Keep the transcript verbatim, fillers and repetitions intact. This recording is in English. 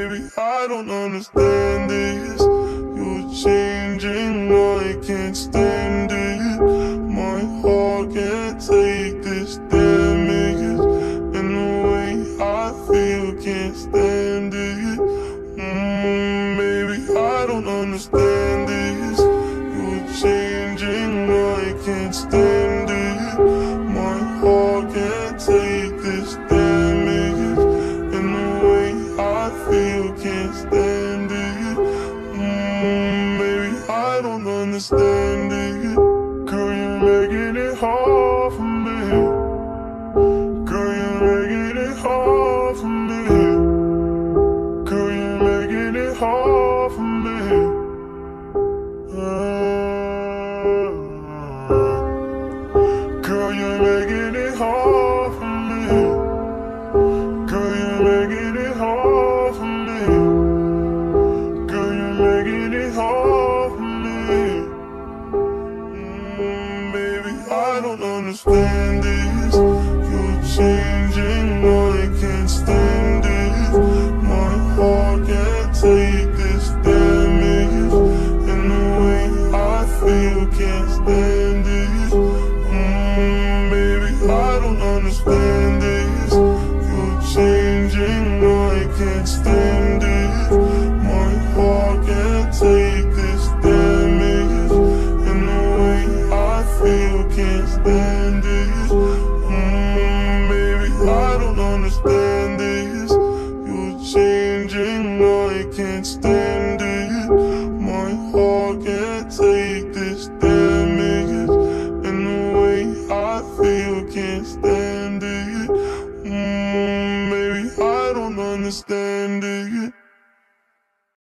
baby, I don't understand this. You're changing, I can't stand it. My heart can't take this damage, and the way I feel can't stand it. Mm, baby, I don't understand this. You're changing, I can't stand it. My heart can't take this damage, and the way I feel can't stand it. Mm, baby, I don't understand it. Girl, you're making it hard for me. Girl, you're making it hard for me. Girl, you're making it hard for me. Uh, girl, you're making it hard for me. Girl, you're making it hard for me. Girl, you're making it hard for me. Mm, baby, I don't understand this. You're changing, I can't stand it. My heart can't take this damage, and the way I feel can't stand it. Mm, baby, I don't understand this. You're changing, I can't stand it. My heart can't take this damage, and the way I feel can't stand it. Mm, baby, I don't understand this. You're changing, I can't stand it. My heart can't take this damage, and the way I feel can't stand it. Mm, baby, I don't understand it.